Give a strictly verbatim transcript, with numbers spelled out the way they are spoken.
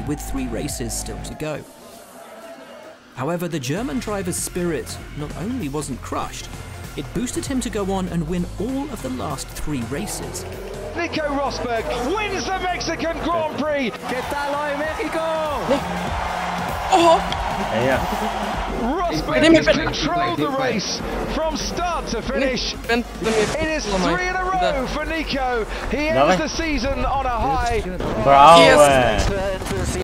early with three races still to go. However, the German driver's spirit not only wasn't crushed, it boosted him to go on and win all of the last three races. Nico Rosberg wins the Mexican Grand Prix! ¿Qué tal hoy, México? Oh! Rosberg has controlled the race from start to finish. It is three in a row for Nico. He ends the season on a high. Bravo!